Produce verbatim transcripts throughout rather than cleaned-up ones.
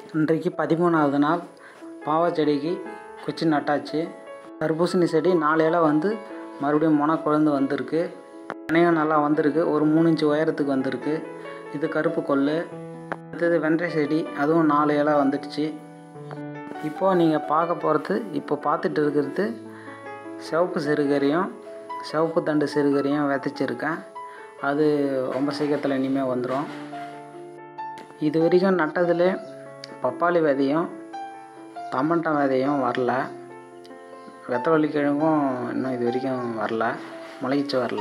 இன்றைக்கு பதிமூணாவது நாள். பாவ செடிக்கு குச்சி நட்டாச்சு. தர்பூசணி செடி நாலு இலை வந்து மறுபடியும் முனை குழந்து வந்திருக்கு. இலையும் நல்லா வந்திருக்கு. ஒரு மூணு இன்ச்சு உயரத்துக்கு வந்திருக்கு. இது கருப்பு கொள்ளு. அடுத்தது வெண்டை செடி, அதுவும் நாலு இலை வந்துடுச்சு. இப்போது நீங்கள் பார்க்க போகிறது, இப்போ பார்த்துட்டு இருக்கிறது சிவப்பு சிறுகீரையும் சிவப்பு தண்டு சிறுகீரையும் விதைச்சிருக்கேன். அது ரொம்ப சீக்கிரத்தில் இனிமேல் வந்துடும். இது வரைக்கும் நட்டதில் பப்பாளி விதையும் தம்மட்டம் விதையும் வரல. வெத்தவள்ளி கிழங்கும் இன்னும் இது வரைக்கும் வரல, முளைச்சி வரல.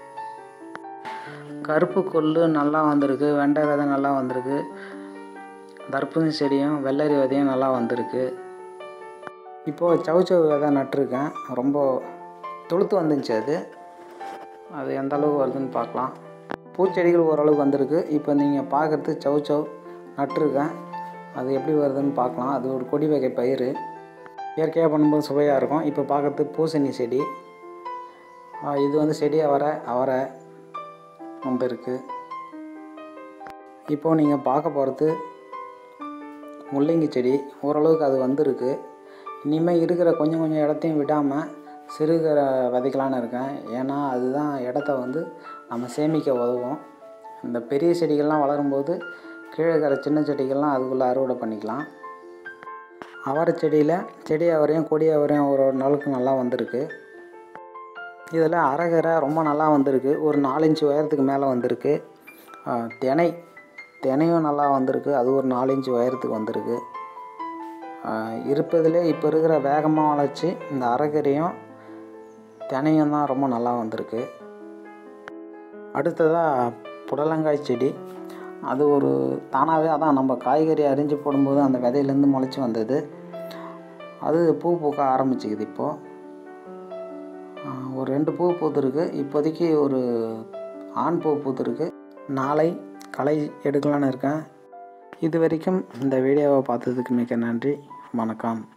கருப்பு கொள்ளு நல்லா வந்திருக்கு. வெண்டை விதை நல்லா வந்திருக்கு. தர்பூசணி செடியும் வெள்ளரி விதையும் நல்லா வந்திருக்கு. இப்போது சவுச்சவு விதை நட்டிருக்கேன். ரொம்ப துளுத்து வந்துச்சு. அது அது எந்த அளவுக்கு வருதுன்னு பார்க்கலாம். பூச்செடிகள் ஓரளவுக்கு வந்திருக்கு. இப்போ நீங்கள் பார்க்குறது சவுச்சவ் நட்டிருக்கேன். அது எப்படி வருதுன்னு பார்க்கலாம். அது ஒரு கொடி வகை பயிர். இயற்கையாக பண்ணும்போது சுவையாக இருக்கும். இப்போ பார்க்குறது பூசணி செடி. இது வந்து செடி அவரை அவரை வந்திருக்கு. இப்போது நீங்கள் பார்க்க போகிறது முள்ளங்கி செடி. ஓரளவுக்கு அது வந்திருக்கு. இனிமேல் இருக்கிற கொஞ்சம் கொஞ்சம் இடத்தையும் விடாமல் சிறுகீரை விதைக்கலான்னு இருக்கேன். ஏன்னா அதுதான் இடத்த வந்து நம்ம சேமிக்க உதவும். இந்த பெரிய செடிகள்லாம் வளரும்போது கீழே இருக்கிற சின்ன செடிகள்லாம் அதுக்குள்ளே அறுவடை பண்ணிக்கலாம். அவரை செடியில் செடி அவரையும் கொடி அவரையும் ஒரு நாளுக்கு நல்லா வந்திருக்கு. இதில் அரைகீரை ரொம்ப நல்லா வந்திருக்கு. ஒரு நாலு இன்ச்சு உயரத்துக்கு மேலே வந்திருக்கு. தினை தினையும் நல்லா வந்திருக்கு. அது ஒரு நாலு இன்ச்சு உயரத்துக்கு வந்திருக்கு. இருப்பதிலே இப்போ இருக்கிற வேகமாக வளர்ச்சி இந்த அரைகீரையும் தினையும் தான் ரொம்ப நல்லா வந்திருக்கு. அடுத்ததாக புடலங்காய் செடி. அது ஒரு தானாகவே அதான் நம்ம காய்கறி அரிஞ்சு போடும்போது அந்த விதையிலேருந்து முளைச்சி வந்தது. அது பூ பூக்க ஆரம்பிச்சிக்குது. இப்போது ஒரு ரெண்டு பூ பூத்துருக்கு. இப்போதைக்கு ஒரு ஆண் பூ பூத்துருக்கு. நாளை களை எடுக்கலான்னு இருக்கேன். இது வரைக்கும் இந்த வீடியோவை பார்த்ததுக்கு மிக்க நன்றி. வணக்கம்.